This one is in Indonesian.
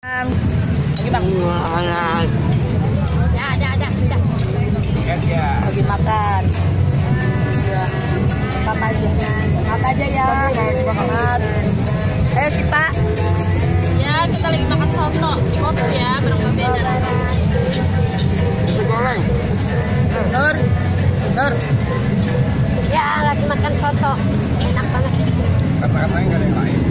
Lagi bang. Ya, ada. Lagi makan. Ya. Makan aja ya. Banget. Ayo kita. Ya, kita lagi makan soto di Kopo ya, bareng Mbak Beda. Nur. Ya, lagi makan soto. Enak banget. Kata-katanya nggak ada yang lain.